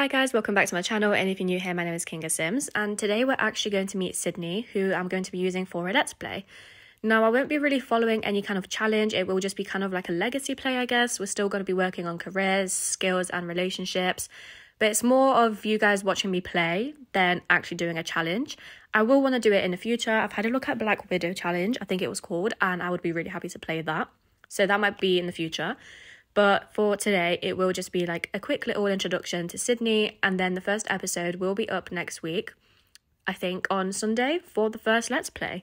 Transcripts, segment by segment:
Hi guys, welcome back to my channel, and if you're new here, my name is Kinga Sims, and today we're actually going to meet Sydney, who I'm going to be using for a Let's Play. Now, I won't be really following any kind of challenge, it will just be kind of like a legacy play, I guess. We're still going to be working on careers, skills and relationships, but it's more of you guys watching me play than actually doing a challenge. I will want to do it in the future. I've had a look at Black Widow Challenge, I think it was called, and I would be really happy to play that. So that might be in the future. But for today, it will just be like a quick little introduction to Sydney, and then the first episode will be up next week, I think on Sunday, for the first Let's Play.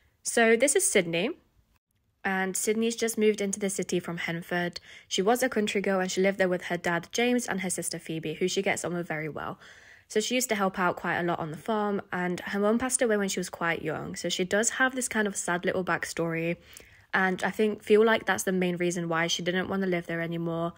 So this is Sydney, and Sydney's just moved into the city from Henford. She was a country girl and she lived there with her dad, James, and her sister, Phoebe, who she gets on with very well. So she used to help out quite a lot on the farm, and her mum passed away when she was quite young. So she does have this kind of sad little backstory. And I feel like that's the main reason why she didn't want to live there anymore.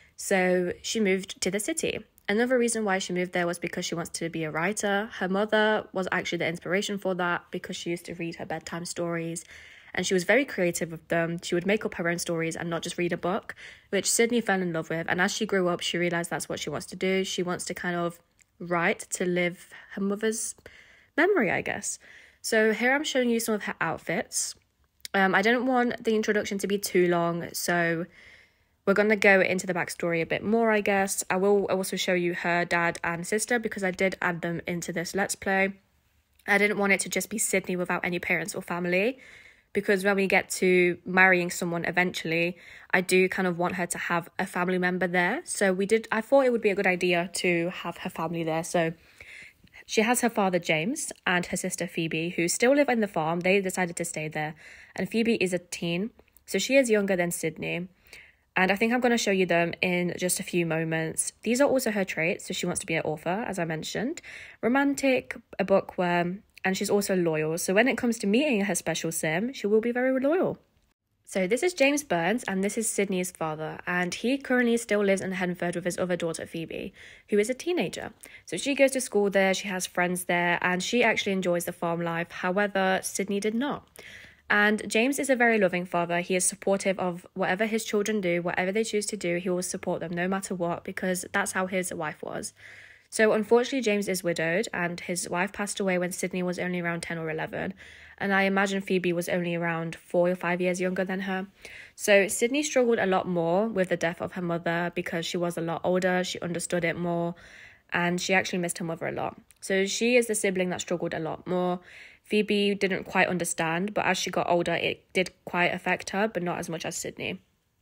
So she moved to the city. Another reason why she moved there was because she wants to be a writer. Her mother was actually the inspiration for that because she used to read her bedtime stories. And she was very creative with them. She would make up her own stories and not just read a book, which Sydney fell in love with. And as she grew up, she realised that's what she wants to do. She wants to kind of write to live her mother's memory, I guess. So here I'm showing you some of her outfits. I didn't want the introduction to be too long, so we're going to go into the backstory a bit more, I guess. I will also show you her dad and sister because I did add them into this Let's Play. I didn't want it to just be Sydney without any parents or family, because when we get to marrying someone eventually, I do kind of want her to have a family member there. So I thought it would be a good idea to have her family there. So she has her father, James, and her sister, Phoebe, who still live on the farm. They decided to stay there. And Phoebe is a teen, so she is younger than Sydney. And I think I'm going to show you them in just a few moments. These are also her traits. So she wants to be an author, as I mentioned. Romantic, a bookworm, and she's also loyal. So when it comes to meeting her special sim, she will be very loyal. So this is James Burns, and this is Sydney's father, and he currently still lives in Henford with his other daughter, Phoebe, who is a teenager. So she goes to school there, she has friends there, and she actually enjoys the farm life. However, Sydney did not. And James is a very loving father. He is supportive of whatever his children do, whatever they choose to do, he will support them no matter what, because that's how his wife was. So unfortunately, James is widowed, and his wife passed away when Sydney was only around 10 or 11. And I imagine Phoebe was only around 4 or 5 years younger than her. So Sydney struggled a lot more with the death of her mother because she was a lot older, she understood it more, and she actually missed her mother a lot. So she is the sibling that struggled a lot more. Phoebe didn't quite understand, but as she got older, it did quite affect her, but not as much as Sydney.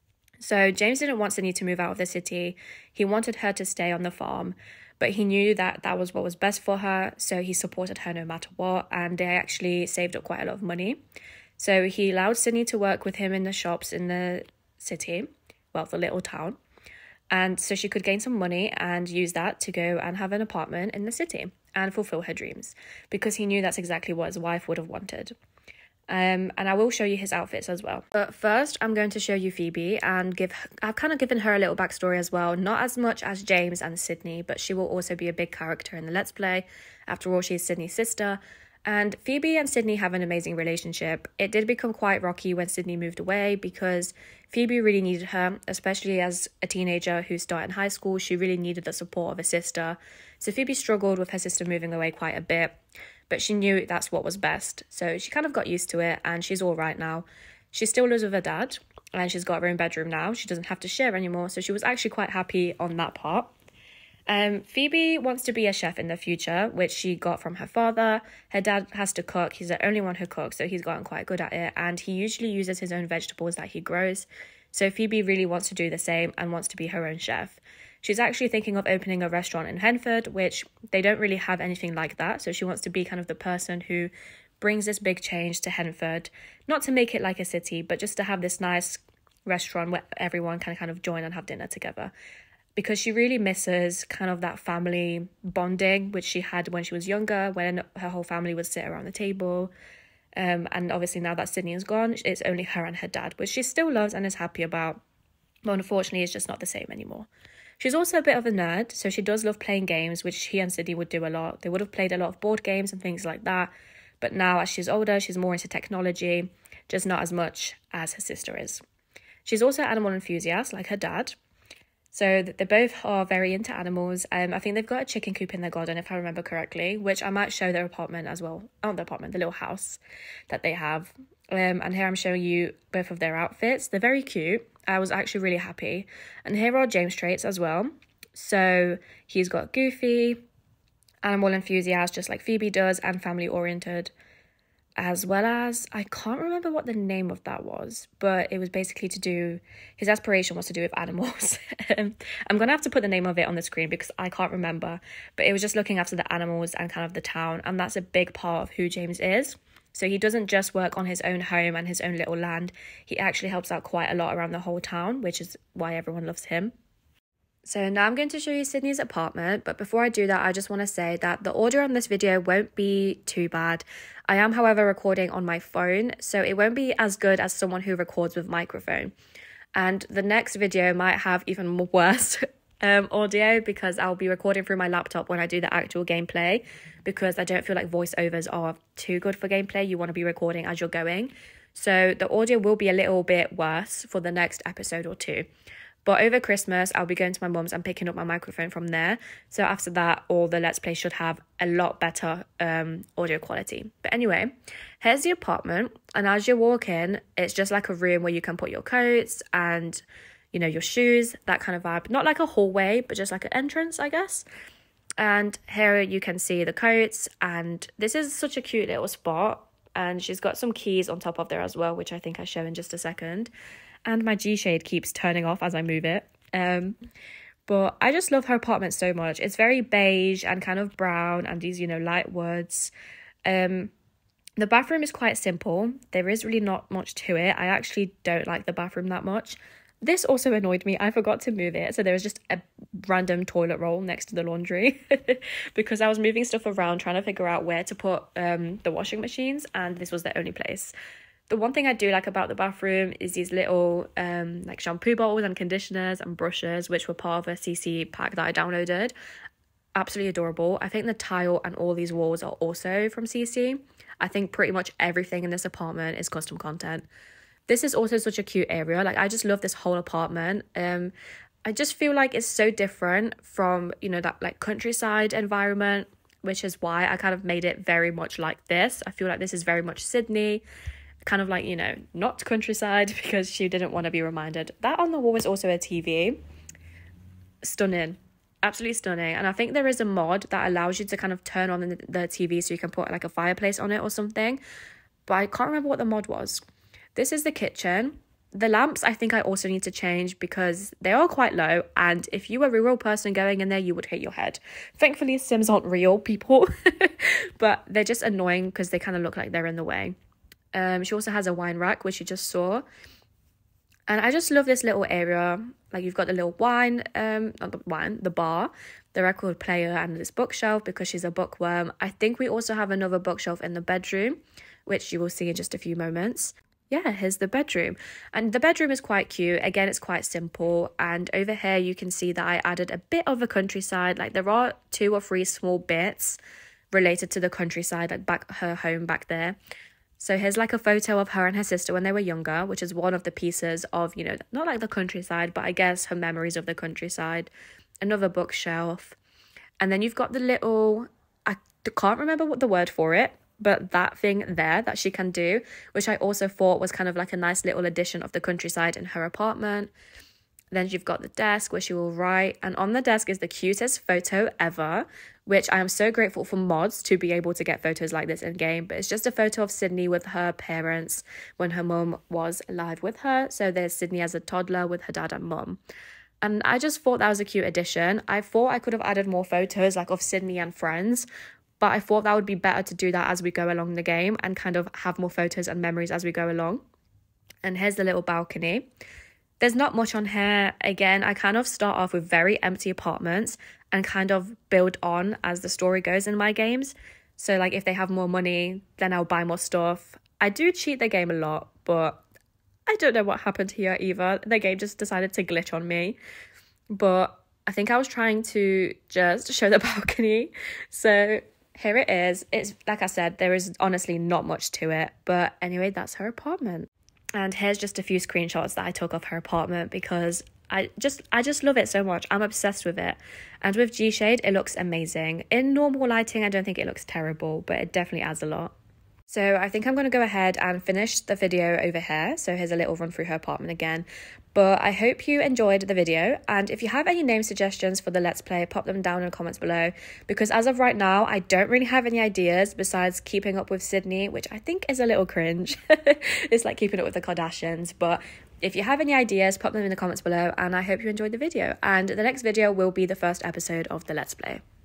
So James didn't want Sydney to move out of the city. He wanted her to stay on the farm, but he knew that that was what was best for her, so he supported her no matter what, and they actually saved up quite a lot of money. So he allowed Sydney to work with him in the shops in the city, well, the little town, and so she could gain some money and use that to go and have an apartment in the city and fulfill her dreams, because he knew that's exactly what his wife would have wanted. And I will show you his outfits as well. But first, I'm going to show you Phoebe and I've kind of given her a little backstory as well. Not as much as James and Sydney, but she will also be a big character in the Let's Play. After all, she's Sydney's sister. And Phoebe and Sydney have an amazing relationship. It did become quite rocky when Sydney moved away because Phoebe really needed her, especially as a teenager who started in high school. She really needed the support of a sister. So Phoebe struggled with her sister moving away quite a bit, but she knew that's what was best. So she kind of got used to it, and she's all right now. She still lives with her dad, and she's got her own bedroom now. She doesn't have to share anymore, so she was actually quite happy on that part. Phoebe wants to be a chef in the future, which she got from her father. Her dad has to cook. He's the only one who cooks, so he's gotten quite good at it, and he usually uses his own vegetables that he grows. So Phoebe really wants to do the same and wants to be her own chef. She's actually thinking of opening a restaurant in Henford, which they don't really have anything like that. So she wants to be kind of the person who brings this big change to Henford, not to make it like a city, but just to have this nice restaurant where everyone can kind of join and have dinner together. Because she really misses kind of that family bonding, which she had when she was younger, when her whole family would sit around the table. And obviously now that Sydney is gone, it's only her and her dad, which she still loves and is happy about. But unfortunately, it's just not the same anymore. She's also a bit of a nerd, so she does love playing games, which she and Sydney would do a lot. They would have played a lot of board games and things like that. But now, as she's older, she's more into technology, just not as much as her sister is. She's also an animal enthusiast, like her dad. So they both are very into animals. I think they've got a chicken coop in their garden, if I remember correctly, which I might show their apartment as well. Not the apartment, the little house that they have. And here I'm showing you both of their outfits. They're very cute. I was actually really happy. And here are James' traits as well. So he's got goofy, animal enthusiast, just like Phoebe does, and family oriented. As well as, I can't remember what the name of that was, but it was basically to do, his aspiration was to do with animals. I'm going to have to put the name of it on the screen because I can't remember, but it was just looking after the animals and kind of the town, and that's a big part of who James is. So he doesn't just work on his own home and his own little land, he actually helps out quite a lot around the whole town, which is why everyone loves him. So now I'm going to show you Sydney's apartment, but before I do that, I just want to say that the audio on this video won't be too bad. I am, however, recording on my phone, so it won't be as good as someone who records with microphone. And the next video might have even worse audio because I'll be recording through my laptop when I do the actual gameplay, because I don't feel like voiceovers are too good for gameplay. You want to be recording as you're going. So the audio will be a little bit worse for the next episode or two. But over Christmas, I'll be going to my mum's and picking up my microphone from there. So after that, all the Let's Play should have a lot better audio quality. But anyway, here's the apartment. And as you walk in, it's just like a room where you can put your coats and, you know, your shoes, that kind of vibe. Not like a hallway, but just like an entrance, I guess. And here you can see the coats. And this is such a cute little spot. And she's got some keys on top of there as well, which I think I'll show in just a second. And my G-shade keeps turning off as I move it. But I just love her apartment so much. It's very beige and kind of brown and these, you know, light woods. The bathroom is quite simple. There is really not much to it. I actually don't like the bathroom that much. This also annoyed me. I forgot to move it. So there was just a random toilet roll next to the laundry because I was moving stuff around trying to figure out where to put the washing machines, and this was the only place. The one thing I do like about the bathroom is these little like shampoo bottles and conditioners and brushes, which were part of a CC pack that I downloaded. Absolutely adorable. I think the tile and all these walls are also from CC. I think pretty much everything in this apartment is custom content. This is also such a cute area. Like, I just love this whole apartment. I just feel like it's so different from, you know, that like countryside environment, which is why I kind of made it very much like this. I feel like this is very much Sydney. Kind of like, you know, not countryside, because she didn't want to be reminded. That on the wall is also a TV. Stunning. Absolutely stunning. And I think there is a mod that allows you to kind of turn on the TV so you can put like a fireplace on it or something. But I can't remember what the mod was. This is the kitchen. The lamps, I think I also need to change because they are quite low. And if you were a real person going in there, you would hit your head. Thankfully, Sims aren't real people. But they're just annoying because they kind of look like they're in the way. She also has a wine rack, which you just saw. And I just love this little area. Like, you've got the little wine, not the wine, the bar, the record player, and this bookshelf because she's a bookworm. I think we also have another bookshelf in the bedroom, which you will see in just a few moments. Yeah, here's the bedroom. And the bedroom is quite cute. Again, it's quite simple. And over here, you can see that I added a bit of a countryside. Like, there are 2 or 3 small bits related to the countryside, like her home back there. So here's like a photo of her and her sister when they were younger, which is one of the pieces of, you know, not like the countryside, but I guess her memories of the countryside. Another bookshelf. And then you've got the little, I can't remember what the word for it, but that thing there that she can do, which I also thought was kind of like a nice little addition of the countryside in her apartment. Then you've got the desk where she will write. And on the desk is the cutest photo ever, which I am so grateful for mods to be able to get photos like this in game. But it's just a photo of Sydney with her parents when her mum was alive with her. So there's Sydney as a toddler with her dad and mum. And I just thought that was a cute addition. I thought I could have added more photos like of Sydney and friends, but I thought that would be better to do that as we go along the game and kind of have more photos and memories as we go along. And here's the little balcony. There's not much on here. Again, I kind of start off with very empty apartments and kind of build on as the story goes in my games. So like if they have more money, then I'll buy more stuff. I do cheat the game a lot, but I don't know what happened here either. The game just decided to glitch on me. But I think I was trying to just show the balcony. So here it is. It's like I said, there is honestly not much to it. But anyway, that's her apartment. And here's just a few screenshots that I took of her apartment because I just love it so much. I'm obsessed with it. And with G-Shade, it looks amazing. In normal lighting, I don't think it looks terrible, but it definitely adds a lot. So I think I'm going to go ahead and finish the video over here. So here's a little run through her apartment again. But I hope you enjoyed the video. And if you have any name suggestions for the Let's Play, pop them down in the comments below. Because as of right now, I don't really have any ideas besides Keeping Up with Sydney, which I think is a little cringe. It's like Keeping Up with the Kardashians. But if you have any ideas, pop them in the comments below. And I hope you enjoyed the video. And the next video will be the first episode of the Let's Play.